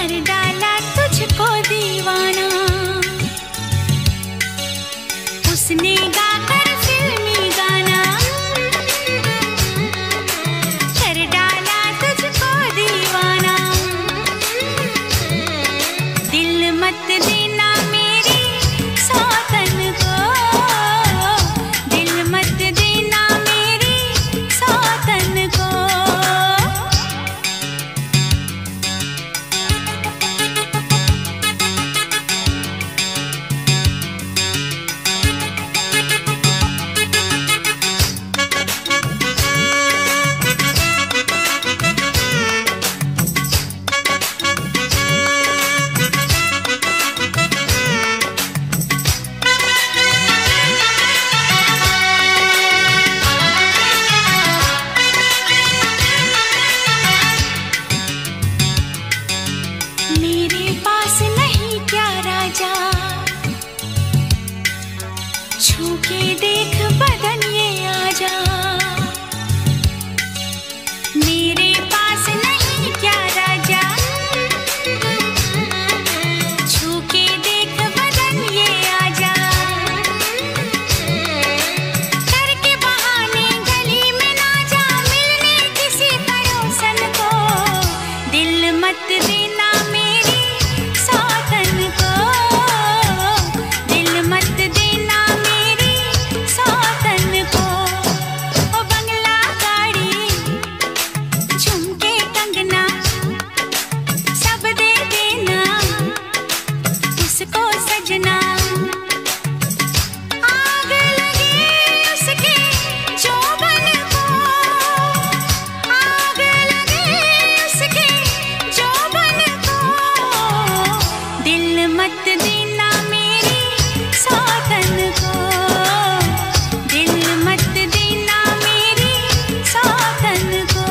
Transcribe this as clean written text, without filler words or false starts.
कर डाला तुझको दीवाना, उसने गाकर फिल्मी गाना कर डाला तुझको दीवाना। दिल मत देना मेरी सौतन को, दिल मत देना मेरी सौतन को। मेरे पास नहीं क्या राजा, छू के देख बदन ये आजा। मेरे पास नहीं क्या राजा, छू के देख बदन ये आजा। करके बहाने गली में ना जा मिलने किसी पड़ोसन को। दिल मत देना मेरी सौतन को, दिल मत देना मेरी सौतन को। ओ बंगला गाड़ी झुमके कंगना सब दे देना उसको सजना। आग लगे उसके जोबन को, आग लगे उसके जोबन को। दिल मत देना मेरी सौतन को, दिल मत देना मेरी सौतन को।